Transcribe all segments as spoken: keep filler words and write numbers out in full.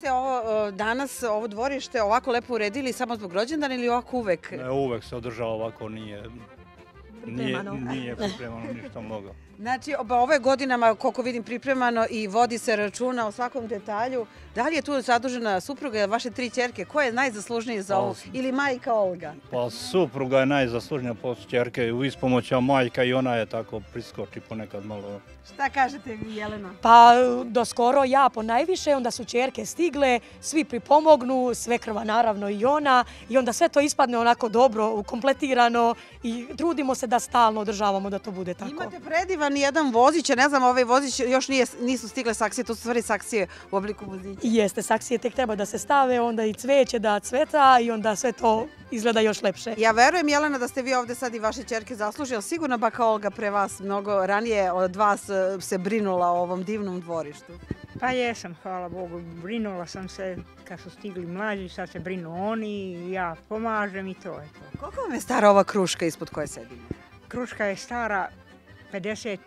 ste ovo danas, ovo dvorište ovako lepo uredili samo zbog rođendana ili ovako uvek? Ne, uvek se održava ovako, nije Pripremano. nije pripremano ništa mnogo. Znači, ove godinama, koliko vidim, pripremano i vodi se računa o svakom detalju. Da li je tu zadužena supruga, vaše tri ćerke? Ko je najzaslužniji za ovo? Ili majka Olga? Pa supruga je najzaslužnija, posle ćerke u ispomoć, a majka i ona je tako priskoči ponekad malo. Šta kažete vi, Jelena? Pa do skoro ja po najviše, onda su ćerke stigle, svi pripomognu, svekrva naravno i ona, i onda sve to ispadne onako dobro, ukompletirano i trudimo se da stalno održavamo da to bude tako. Imate predivan jedan vozić, ne znam, ovaj vozić još nije, nisu stigle saksije, to su stvari saksije u obliku vozića. Jeste, saksije tek treba da se stave, onda i cveće da cveta i onda sve to izgleda još lepše. Ja verujem, Jelena, da ste vi ovde sad i vaše ćerke zaslužili, ali sigurno baka Olga pre vas mnogo ranije od vas se brinula o ovom divnom dvorištu. Pa jesam, hvala Bogu, brinula sam se kad su stigli mlađi, sad se brinu oni, ja pomažem i to je to. Koliko vam je stara ova kruška ispod koje sedimo? Kruška je stara pedeset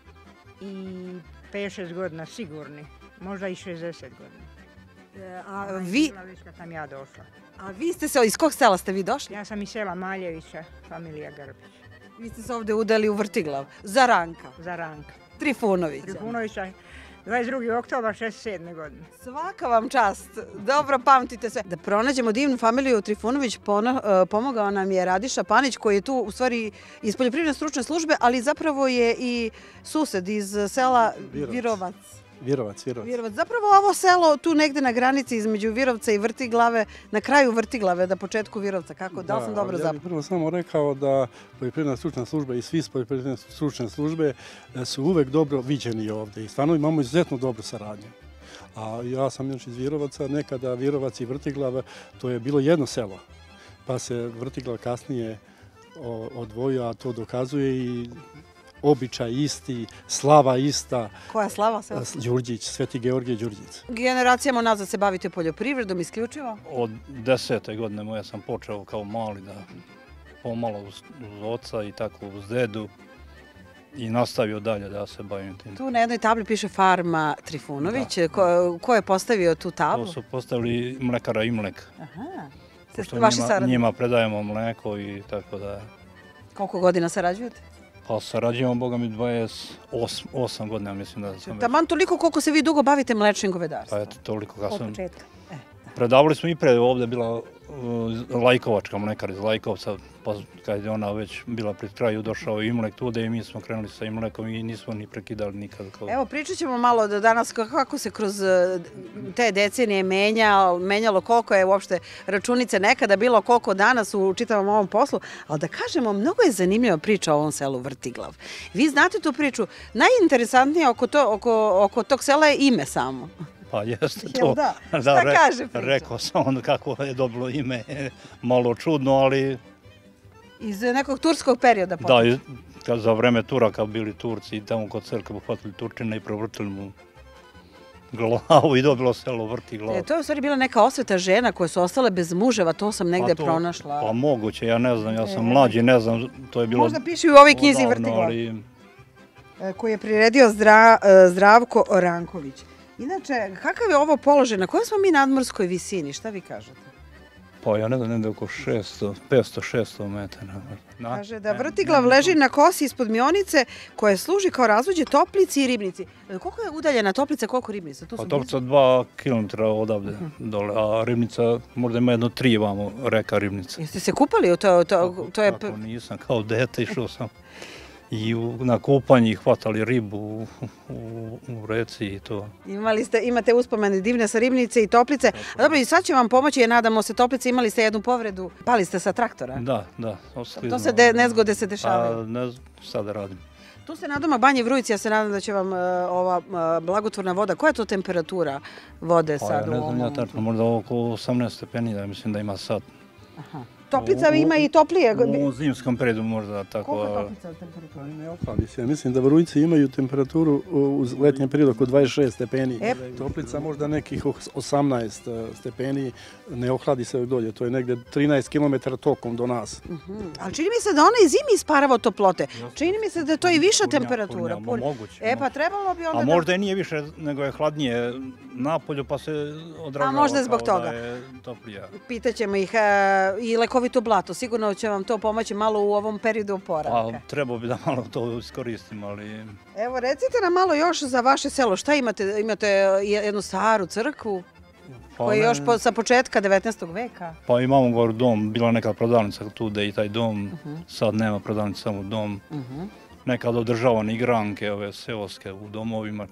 pet šest godina sigurni, možda i šezdeset godina. A vi, kad sam ja došla. a vi ste se, iz kog sela ste vi došli? Ja sam iz sela Maljevića, familija Grbić, Vi ste se ovde udali u Vrtiglav, za Ranka, za Ranka. Trifunovića. Trifunovića, dvadeset drugi oktobar šezdeset sedme godine. Svaka vam čast, dobro pamtite sve. Da pronađemo divnu familiju Trifunović pomogao nam je Radiša Panić, koji je tu u stvari iz poljoprivredne stručne službe, ali zapravo je i sused iz sela Virovac. Virovac, Virovac. Virovac. Zapravo ovo selo tu negde na granici između Virovca i Vrtiglave, na kraju Vrtiglave, na početku Virovca, kako, da li sam dobro zapravo? Ja bih prvo samo rekao da poljoprivredna stručna služba i svi iz poljoprivredne stručne službe su uvek dobro viđeni ovde i stvarno imamo izuzetno dobru saradnju. A ja sam još iz Virovaca, nekada Virovac i Vrtiglava, to je bilo jedno selo, pa se Vrtiglav kasnije odvojio, a to dokazuje i običaj isti, slava ista. Koja slava se? Đurđić, Sveti Georgije Đurđić. Generacijama nazad se bavite poljoprivredom isključivo? Od desete godine moja sam počeo kao mali da pomalo uz oca i tako uz dedu i nastavio dalje da se bavim tim. Tu na jednoj tabli piše farma Trifunović. Ko, ko je postavio tu tablu? To su postavili mlekara Imlek. Aha. Pošto njima, njima predajemo mleko i tako da. Koliko godina sarađujete? Pa sarađujemo, boga mi, dvadeset osam godina, mislim da sam već. Taman toliko koliko se vi dugo bavite mlečnim govedarstvom? Pa eto, toliko kad sam. Od početka. Predavali smo i pre, ovde bila Lajkovačka mlekar iz Lajkovca, pa kad je ona već bila pred kraju, došao Imlek tude i mi smo krenuli sa Imlekom i nismo ni prekidali nikad. Evo, pričat ćemo malo da danas kako se kroz te decenije menjalo, menjalo koliko je uopšte računice nekada bilo, koliko danas u čitavom ovom poslu, ali da kažemo, mnogo je zanimljiva priča o ovom selu Vrtiglav. Vi znate tu priču, najinteresantnije oko, to, oko, oko tog sela je ime samo. Pa jeste to. Da? Šta kaže priča? Rekao sam onda kako je dobilo ime, malo čudno, ali. Iz nekog turskog perioda potiče? Da, za vreme Turaka bili Turci i tamo kod crkve uhvatili Turčina i provrtili mu glavu i dobilo selo Vrtiglav. To je u stvari bila neka osveta žena koje su ostale bez muževa, to sam negde pronašla. Pa moguće, ja ne znam, ja sam mlađi, ne znam, to je bilo. Možda piše u ovoj knjizi Vrtiglav, koju je priredio Zdravko Ranković. Inače, kakav je ovo položaj, na kojoj smo mi nadmorskoj visini, šta vi kažete? Pa ja ne znam, negde oko šesto, petsto šesto metara. Kaže da Vrtiglav leži na kosi ispod Mionice koja služi kao razvođe Toplici i Ribnici. Koliko je udaljena Toplica, koliko Ribnica? Pa Toplica dva kilometra odavde dole, a Ribnica možda ima jedno tri vamo, reka Ribnica. Jeste se kupali u to? Kako nisam, kao dete išao sam. I na kupanji hvatali ribu u reci i to. Imate uspomene divne sa Ribnice i Toplice. A dobro, i sad će vam pomoći, jer nadamo se Toplice, imali ste jednu povredu, pali ste sa traktora. Da, da. To se nezgode se dešavaju. A ne znam šta da radim. Tu ste nadomak Banje Vrujici, ja se nadam da će vam ova blagotvorna voda, koja je to temperatura vode sad u ovom? Pa ja ne znam ja tačno, možda oko osamnaest stepeni, da mislim da ima sad. Toplica ima i toplije. U zimskom periodu možda tako. Koliko je Toplica temperatura? Ne ohladi se. Ja mislim da Vrujci imaju temperaturu u letnjem periodu oko dvadeset šest stepeni. E. Toplica možda nekih osamnaest stepeni. Ne ohladi se dolje. To je negde trinaest kilometara tokom do nas. Ali čini mi se da ona i zimi isparava toplote. Čini mi se da je to i viša temperatura. Punja, moguće. E pa trebalo bi onda A da... možda i nije više, nego je hladnije napolju, pa se odražava. A možda zbog kao toga. Da je toplija. Pitaćemo ih i lekovito blato. Sigurno će vam to pomoći malo u ovom periodu oporavka. Pa trebao bi da malo to iskoristim, ali... Evo, recite nam malo još za vaše selo. Šta imate? Imate jednu staru crkvu koja je još sa početka devetnaestog veka. Pa imamo gore dom, bila neka prodavnica tu da i taj dom, sad nema prodavnica, samo dom. Nekad održavane igranke, ove seoske u domovima.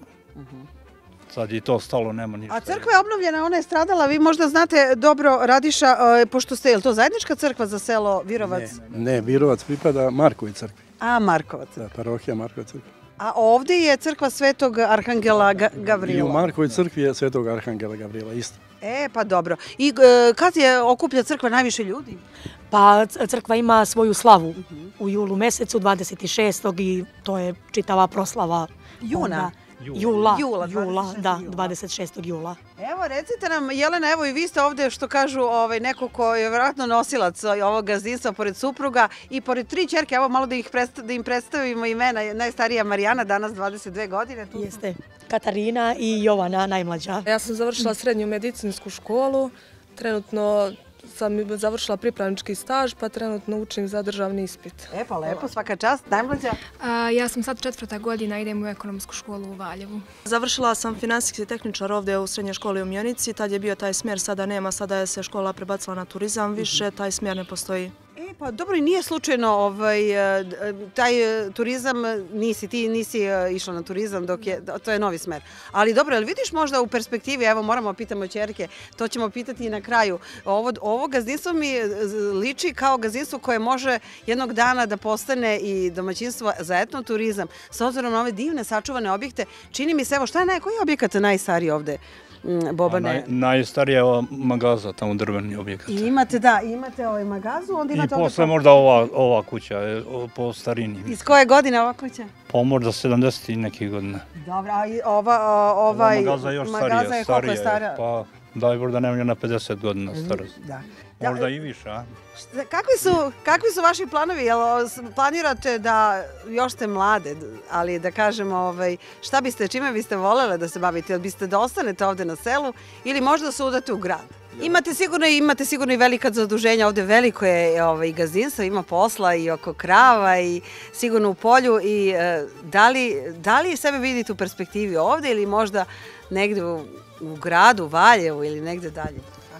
Sad je to stalo, nema ništa. A crkva je obnovljena, ona je stradala, vi možda znate dobro, Radiša, pošto ste, je li to zajednička crkva za selo Virovac? Ne, ne, Virovac pripada Markovoj crkvi. A, Markovac. Da, parohija Markova crkva. A ovdje je crkva Svetog Arhangela Gavrila. I u Markovoj crkvi je Svetog Arhangela Gavrila, isto. E, pa dobro. I kad je okuplja crkva najviše ljudi? Pa crkva ima svoju slavu u julu mesecu, dvadeset šestog i to je čitava proslava. Juna? Jula, Jula, jula, da, dvadeset šestog jula. Evo, recite nam, Jelena, evo i vi ste ovdje, što kažu, neko ko je vjerojatno nosilac ovog gazdinstva pored supruga i pored tri ćerke, evo malo da im predstavimo imena, najstarija Marijana, danas dvadeset dve godine. Jeste, Katarina i Jovana, najmlađa. Ja sam završila srednju medicinsku školu, trenutno sam završila pripravnički staž, pa trenutno učim za državni ispit. E pa lepo, svaka čast. Najmlađa? Ja sam sad četvrta godina, idem u ekonomsku školu u Valjevu. Završila sam finansijski tehničar ovdje u srednjoj školi u Mjenici, tad je bio taj smjer, sada nema, sada je se škola prebacila na turizam, više taj smjer ne postoji. E, pa dobro, i nije slučajno taj turizam, nisi ti, nisi išla na turizam, dok je, to je novi smer. Ali dobro, jel vidiš možda u perspektivi, evo moramo pitamo ćerke, to ćemo pitati i na kraju, ovo gazdinstvo mi liči kao gazdinstvo koje može jednog dana da postane i domaćinstvo za etnoturizam, s obzirom na ove divne sačuvane objekte. Čini mi se, evo šta je, koji je objekat najstariji ovde? Bobane. Najstarija je ova magaza, tamo drveni objekat. I imate, da, imate ovaj magazu, onda imate... I posle možda ova kuća, po starini. Iz koje godine ova kuća? Pa možda sedamdeset i nekih godina. Dobro, a ovaj magaza je još starija. Koliko je stara? Pa daj možda nema na pedeset godina starost. Da. Možda i više, a? Kakvi su vaši planovi? Jel planirate da, još ste mlade, ali da kažemo, šta biste, čime biste voljeli da se bavite? Jel biste da ostanete ovde na selu ili možda da se udate u grad? Imate sigurno, imate sigurno i velika zaduženja, ovde veliko je i gazdinstvo, ima posla i oko krava i sigurno u polju. I da li sebe vidite u perspektivi ovde ili možda negde u gradu, Valjevu ili negde dalje?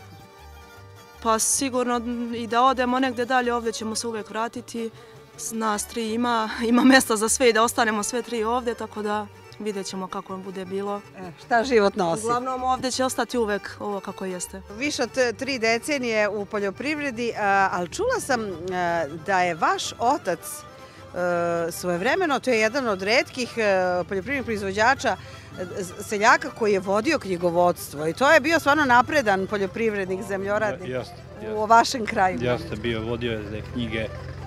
Pa sigurno i da odemo negde dalje, ovdje ćemo se uvijek vratiti. Nas tri ima, ima mjesta za sve i da ostanemo sve tri ovdje, tako da vidjet ćemo kako bude bilo. Šta život nosi? Uglavnom ovdje će ostati uvijek ovo kako jeste. Više od tri decenije u poljoprivredi, ali čula sam da je vaš otac svojevremeno, to je jedan od retkih poljoprivrednih proizvođača, seljaka koji je vodio knjigovodstvo i to je bio stvarno napredan poljoprivrednik, zemljoradnik u vašem kraju. Jeste, bio, vodio je knjige.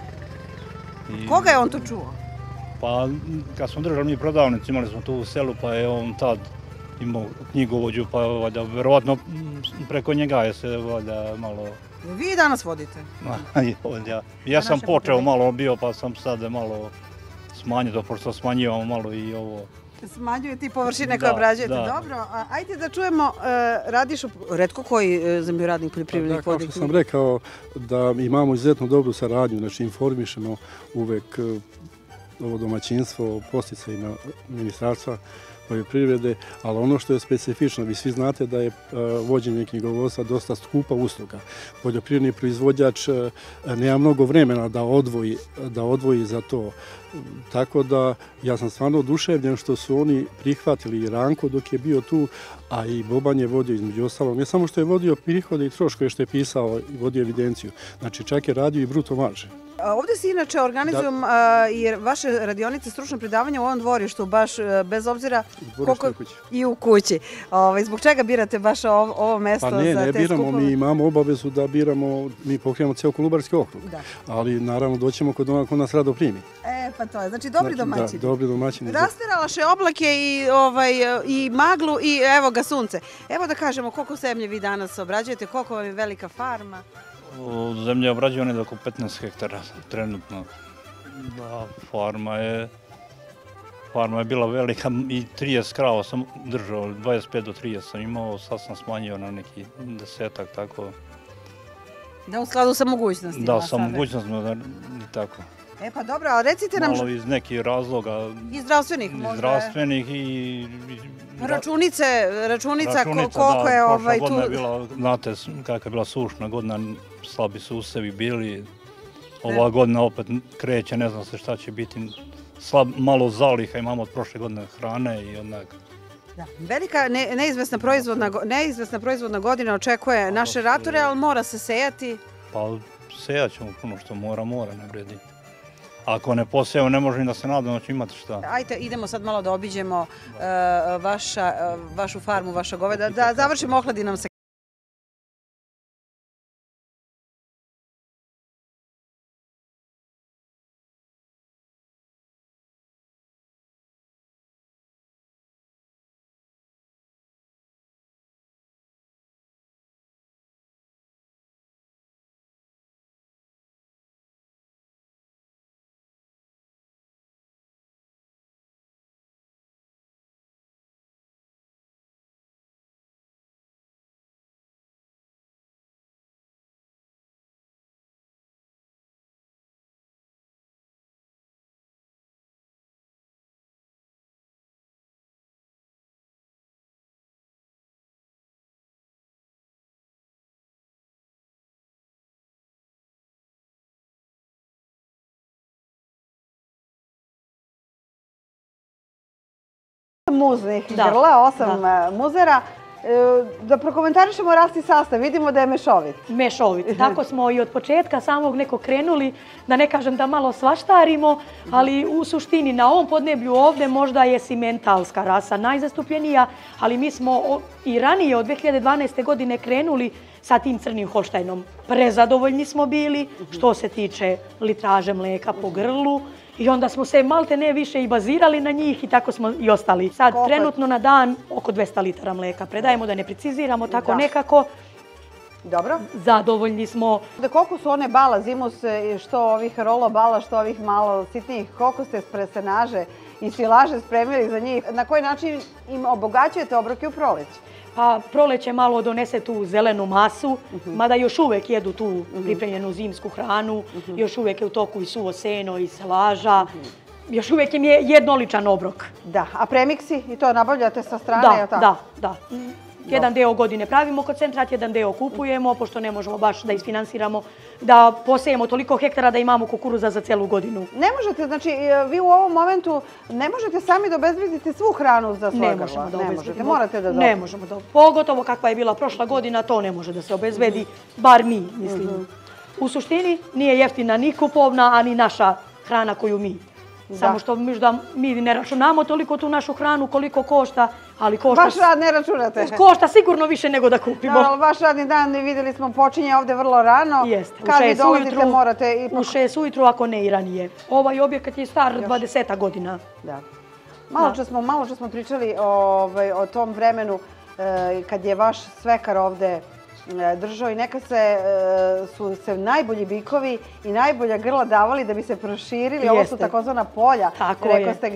Koga je on to čuo? Pa kad smo držali mi prodavnicu, imali smo tu u selu, pa je on tad imao knjigovođu, pa verovatno preko njega je se valjda malo... Vi danas vodite? Ja sam počeo malo bio, pa sam sad malo smanjio, pošto smanjivamo malo i ovo... Smanjujete i površine koje obrađujete. Dobro, ajde da čujemo Radišu, retko koji zemljoradnik poljoprivrednik vodi knjige. Kao što sam rekao da imamo izuzetno dobru saradnju, znači informišemo uvek ovo domaćinstvo o posticajima ministarstva poljoprivrede, ali ono što je specifično, vi svi znate da je vođenje knjigovodstva dosta skupa usluga. Poljoprivredni proizvođač nema mnogo vremena da odvoji, da odvoji za to. Tako da ja sam stvarno oduševljen što su oni prihvatili Ranko dok je bio tu, a i Boban je vodio između ostalog, ne samo što je vodio prihode i troškove što je pisao i vodio evidenciju, znači čak je radio i bruto marže. Ovde se inače organizuju i vaše radionice, stručno predavanje u ovom dvorištu, baš bez obzira koliko... I u kući. Zbog čega birate baš ovo mesto za te skupove? Pa ne, ne biramo, mi imamo obavezu da biramo, mi pokrijemo cijel Kolubarski okrug, ali naravno doćemo kod onoga ko nas rado primi. E, pa to je, znači dobri domaćini. Da, dobri domaćini. Rasteralaše oblake i maglu i evo ga sunce. Evo da kažemo koliko zemlje vi danas obrađujete, koliko vam je velika farma. Zemlje obrađuje ne oko petnaest hektara trenutno. Da, farma je farma je bila velika i trideset krava sam držao, dvadeset pet do trideset sam imao, sad sam smanjio na neki desetak, tako. Da, u skladu sa mogućnostima. Da, sa mogućnostima i tako. E pa dobro, a recite nam... Malo iz nekih razloga. I zdravstvenih možda. I zdravstvenih i... Računice, računica koliko je ovaj tu... Prošla godina je bila, znate kakva je bila sušna godina, slabi su usevi bili. Ova godina opet kreće, ne znam se šta će biti. Slab, malo zaliha imamo od prošle godine hrane i onak. Velika neizvesna proizvodna godina očekuje naše ratore, ali mora se sejati. Pa sejat ćemo puno što mora, mora, ne vredi. Ako ne posejemo, ne može ni da se nadamo da će imati šta. Ajde, idemo sad malo da obiđemo vašu farmu, vaša goveda, da završimo, ohladi nam se. Muznih grla, osam muzera. Da prokomentarišemo rast i sastav, vidimo da je mešovit. Mešovit. Tako smo i od početka samog nekog krenuli, da ne kažem da malo svaštarimo, ali u suštini na ovom podneblju ovde možda je simentalska rasa najzastupljenija, ali mi smo i ranije od dve hiljade dvanaeste. godine krenuli sa tim crnim holštajnom. Prezadovoljni smo bili što se tiče litraže mleka po grlu. I onda smo se malte ne više i bazirali na njih i tako smo i ostali. Sad trenutno na dan oko dvesta litara mleka predajemo, da ne preciziramo tako nekako. Dobro. Zadovoljni smo. Koliko su one bala zimus, što ovih rolo bala, što ovih malo sitnijih, koliko ste presenaže i silaže spremili za njih? Na koji način im obogaćujete obroke u proleće? Pa proleće malo donese tu zelenu masu, mada još uvek jedu tu pripremljenu zimsku hranu, još uvek je u toku i suvo seno i silaža, još uvek im je jednoličan obrok. Da, a premiksi i to nabavljate sa strane? Da, da, da. Jedan deo godine pravimo koncentrat, jedan deo kupujemo, pošto ne možemo baš da isfinansiramo, da posejemo toliko hektara da imamo kukuruza za celu godinu. Ne možete, znači vi u ovom momentu ne možete sami da obezbedite svu hranu za svoje grla? Ne možemo da obezbedimo. Morate da... Ne možemo da, pogotovo kakva je bila prošla godina, to ne može da se obezbedi, bar mi, mislim. U suštini nije jeftina ni kupovna, a ni naša hrana koju mi. Samo što možda mi ne računamo toliko tu našu hranu koliko košta, ali košta... Vaš rad ne računate? Košta sigurno više nego da kupimo. Da, ali vaš radni dan, vidjeli smo, počinje ovde vrlo rano. Jeste. Kad vi dolazite morate... U šest ujutru, ako ne i ranije. Ovaj objekat je star dvadeset godina. Da. Malo čas smo pričali o tom vremenu kad je vaš svekar ovde držao i neka su se najbolji bikovi i najbolja grla davali da bi se proširili. Ovo su takozvana polja. Rekao ste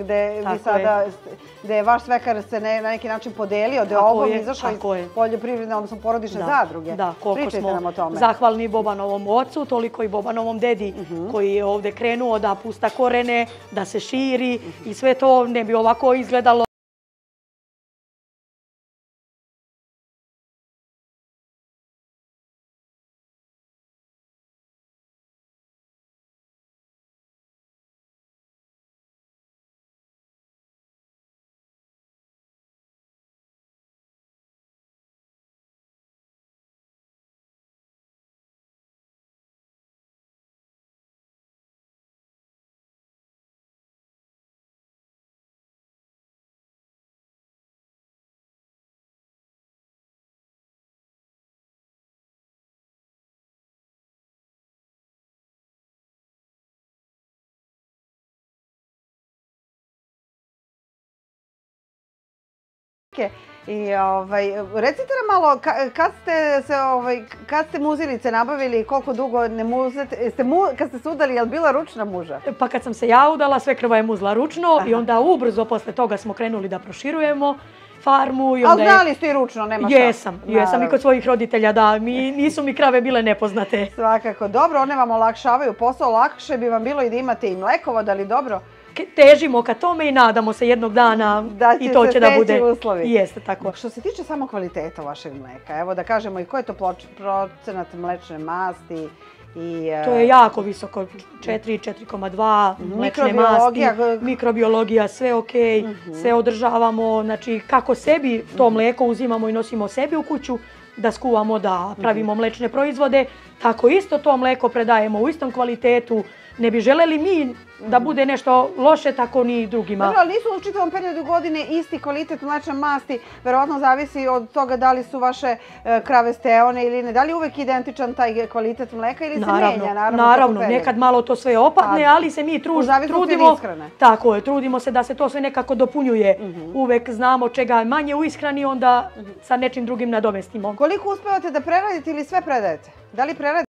gde je vaš svekar se na neki način podelio, da je ovom izašao iz poljoprivredne, odnosno porodične zadruge. Da, koliko smo zahvalni Bobanovom ocu, toliko i Bobanovom dedi koji je ovde krenuo da pusta korene, da se širi i sve to ne bi ovako izgledalo. ćerke. I ovaj, recite nam malo, ka, kad ste se, ovaj, kad ste muzilice nabavili, koliko dugo ne muzete, ste mu, kad ste se udali, je li bila ručna muža? Pa kad sam se ja udala, svekrva je muzla ručno. Aha. I onda ubrzo posle toga smo krenuli da proširujemo farmu. I onda ali znali ste i ručno, nema šta? Jesam, jesam i kod svojih roditelja, da, mi, nisu mi krave bile nepoznate. Svakako, dobro, one vam olakšavaju posao, lakše bi vam bilo i da imate i mlekovod, ali dobro. Težimo ka tome i nadamo se jednog dana da i to će da bude. Uslovi. Jeste tako. Što se tiče samo kvaliteta vašeg mleka, evo da kažemo i koji je to procenat mlečne masti? I, to je jako visoko, četiri, četiri zarez dva, mlečne masti, mikrobiologija, sve ok, uh-huh. sve održavamo, znači kako sebi to mleko uzimamo i nosimo sebi u kuću, da skuvamo, da pravimo mlečne proizvode, tako isto to mleko predajemo u istom kvalitetu. Ne bi želeli mi da bude nešto loše, tako ni drugima. Dobro, ali nisu u čitavom periodu godine isti kvalitet mlečne masti, verovatno zavisi od toga da li su vaše krave steone ili ne. Da li je uvek identičan taj kvalitet mleka ili se naravno, menja? Naravno, naravno nekad malo to sve opadne, ali se mi tru, trudimo, tako je, trudimo se da se to sve nekako dopunjuje. Uh-huh. Uvek znamo čega je manje u ishrani, onda uh-huh. sa nečim drugim nadomestimo. Koliko uspevate da preradite ili sve predajete? Da li preradite?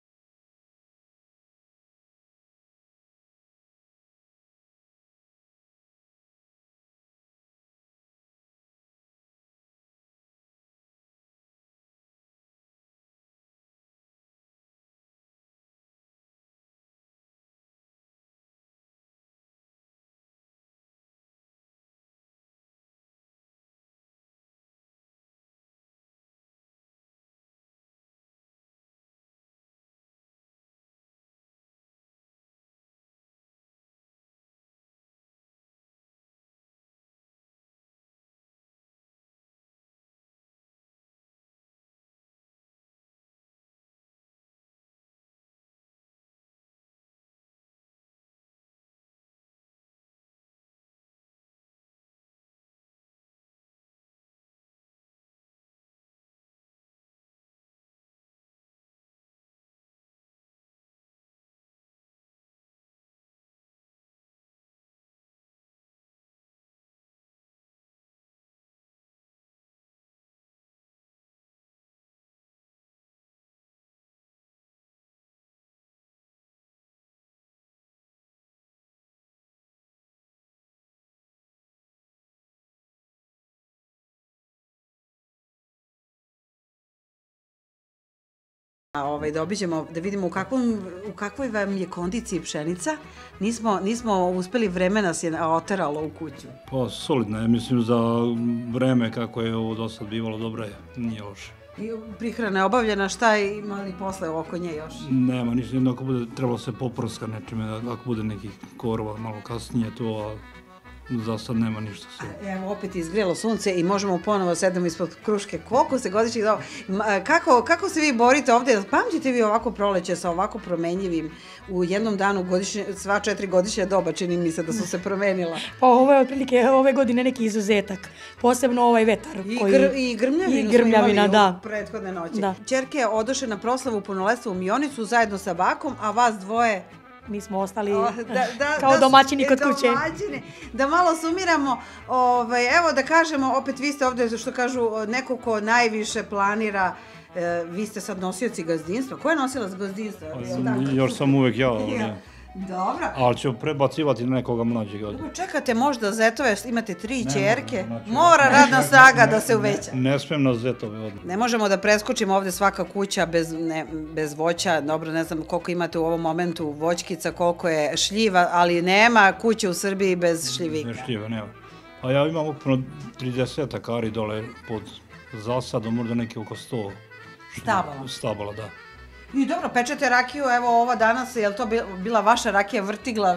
Ovaj, da obiđemo, da vidimo u, kakvom, u kakvoj vam je kondiciji pšenica. Nismo, nismo uspeli, vreme nas je oteralo u kuću. Pa solidna je, mislim, za vreme kako je ovo do sad bivalo, dobra je, nije loše. I prihrana je obavljena, šta je imali posle oko nje još? Nema, ništa, jedno ako bude, trebalo se poprska nečime, ako bude nekih korova malo kasnije to, a za sad nema ništa. Evo, opet izgrijelo sunce i možemo ponovo sedemo ispod kruške. Koliko se godišnjih doba, kako, kako se vi borite ovde? Pamćite vi ovako proleće sa ovako promenjivim u jednom danu godišnje, sva četiri godišnja doba, čini mi se da su se promenila. Pa ovo je otprilike ove godine neki izuzetak, posebno ovaj vetar. I, koji, gr, i grmljavinu i grmljavina, smo imali da. u prethodne noći. Da. Ćerke odoše na proslavu punoletstva u Mionicu zajedno sa bakom, a vas dvoje... Mi smo ostali o, da, da, kao da, domaćini kod kuće. Domaćini. Da malo sumiramo, ovaj, evo da kažemo, opet vi ste ovde, što kažu, neko ko najviše planira, e, vi ste sad nosioci gazdinstva. Ko je nosilac gazdinstva? Još sam uvek ja. ja. Dobro. Ali ću prebacivati nekoga mlađeg. Čekate možda zetove, imate tri ćerke, znači, mora radna snaga da se uveća. Ne smijem na zetove odmah. Ne možemo da preskočimo ovde svaka kuća bez, ne, bez voća. Dobro, ne znam koliko imate u ovom momentu voćkica, koliko je šljiva, ali nema kuće u Srbiji bez šljivika. Bez šljiva, nema. A ja imam ukupno trideset akari dole pod zasadom, možda neki oko sto. Stabala. Stabala, da. I dobro, pečete rakiju, evo ova danas, je li to bila vaša rakija Vrtiglav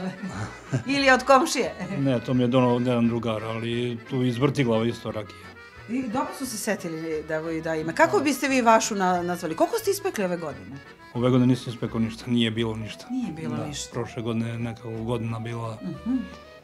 ili od komšije? Ne, to mi je donao jedan drugar, ali tu iz Vrtiglava isto rakija. I dobro su se setili da, da ima. Kako biste vi vašu nazvali? Koliko ste ispekli ove godine? Ove godine nisam ispekao ništa, nije bilo ništa. Nije bilo da, ništa. Prošle godine nekako godina bila... Uh-huh.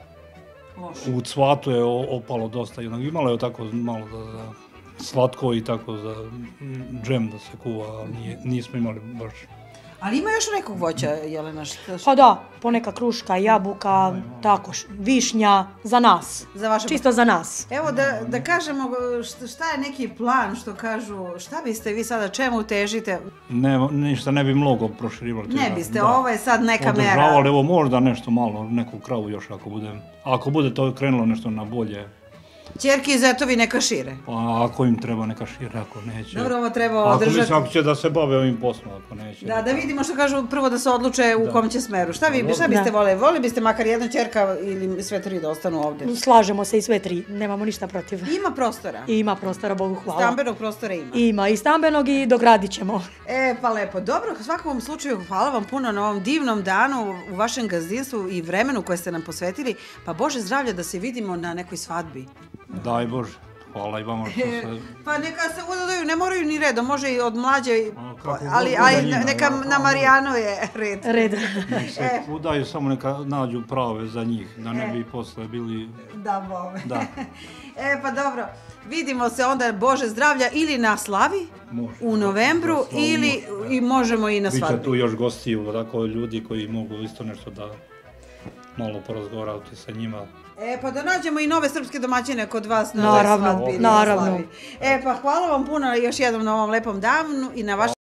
Loše. U cvatu je opalo dosta, imalo je tako malo da... da slatko i tako za džem da se kuva, ali nije, nismo imali baš. Ali ima još nekog voća, Jelena? Šta, šta? Pa da, poneka kruška, jabuka, tako, š- višnja, za nas. Za vaše... Čisto za nas. Evo da, da kažemo šta, šta je neki plan, što kažu, šta biste vi sada, čemu težite? Ne, ništa ne bi mnogo proširivali. Ne biste, ovo je sad neka mera. Održavali, evo možda nešto malo, neku kravu još ako bude. Ako bude to krenulo nešto na bolje, Ćerki i zetovi neka šire. pa ako im treba neka šira, ako neće. Dobro, ovo treba Ako održati. mislim, ako će da se bave ovim poslom, ako neće. Da, da vidimo što kažu, prvo da se odluče u kom će smeru. Šta, vi, šta biste Da. vole? Voli biste makar jedna ćerka ili sve tri da ostanu ovde? Slažemo se i sve tri, nemamo ništa protiv. Ima prostora. I ima prostora, Bogu hvala. Stambenog prostora ima. Ima i stambenog i dogradit ćemo. E, pa lepo. Dobro, u svakom slučaju hvala vam puno na ovom divnom danu u vašem gazdinstvu i vremenu koje ste nam posvetili. Pa Bože zdravlja da se vidimo na nekoj svadbi. Daj Bože, hvala i vama što se... Pa neka se udaju, ne moraju ni redom, može i od mlađe, A, kako ali, god ali bude njima, neka ja, na kako Marijanu je red. Red. Nek se udaju, samo neka nađu prave za njih, da ne bi posle bili... Da, bome. Da. E, pa dobro, vidimo se onda Bože zdravlja ili na slavi Može. u novembru Na slavu ili može, da. i možemo i na Biće svadbi. tu još gostiju, tako ljudi koji mogu isto nešto da malo porazgovarati sa njima. E, pa da nađemo i nove srpske domaćine kod vas na Naravno, ovoj svadbi ili na naravno. slavi. E, pa hvala vam puno još jednom na ovom lepom danu i na vašem